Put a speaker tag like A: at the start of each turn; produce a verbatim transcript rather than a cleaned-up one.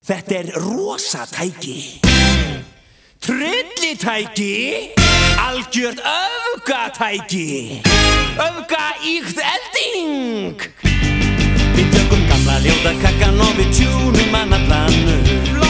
A: Þetta er rosatæki, tryllitæki, algjört öfgatæki, öfgaíkt elding. Við tökum gamla ljóta kakkan og við tjúnum hann allan upp.